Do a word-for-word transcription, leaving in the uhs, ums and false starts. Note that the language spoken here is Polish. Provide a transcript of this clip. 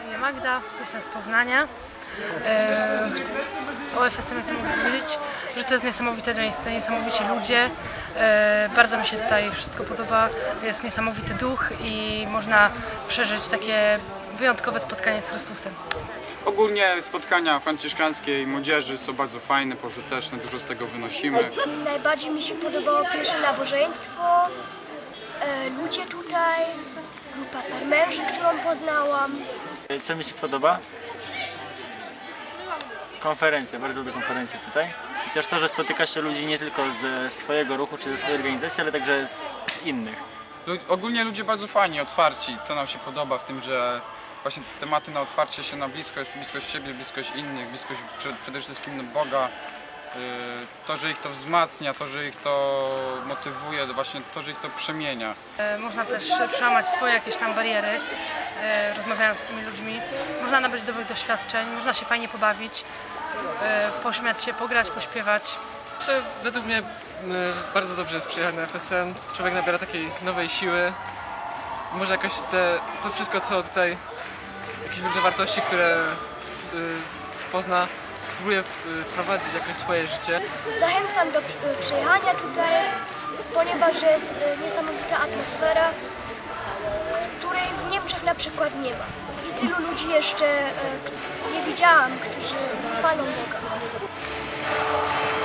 imię Magda, jestem z Poznania. E, o F S M chcę powiedzieć, że to jest niesamowite miejsce, niesamowici ludzie. E, bardzo mi się tutaj wszystko podoba, jest niesamowity duch i można przeżyć takie wyjątkowe spotkanie z Chrystusem. Ogólnie spotkania franciszkańskiej młodzieży są bardzo fajne, pożyteczne, dużo z tego wynosimy. Najbardziej mi się podobało pierwsze nabożeństwo, e, ludzie tutaj, grupa sarmęży, którą poznałam. Co mi się podoba? Konferencja, bardzo lubię konferencje tutaj. Chociaż to, że spotyka się ludzi nie tylko ze swojego ruchu czy ze swojej organizacji, ale także z innych. Ogólnie ludzie bardzo fajni, otwarci, to nam się podoba w tym, że właśnie te tematy na otwarcie się na bliskość, bliskość siebie, bliskość innych, bliskość przede wszystkim do Boga. To, że ich to wzmacnia, to, że ich to motywuje, właśnie to, że ich to przemienia. Można też przełamać swoje jakieś tam bariery, rozmawiając z tymi ludźmi. Można nabyć nowych doświadczeń, można się fajnie pobawić, pośmiać się, pograć, pośpiewać. Według mnie bardzo dobrze jest przyjechać na F S M. Człowiek nabiera takiej nowej siły. Może jakoś te, to wszystko, co tutaj, jakieś różne wartości, które pozna, spróbuję wprowadzić jakoś swoje życie. Zachęcam do przyjechania tutaj, ponieważ jest niesamowita atmosfera, której w Niemczech na przykład nie ma. I tylu ludzi jeszcze nie widziałam, którzy chwalą Boga.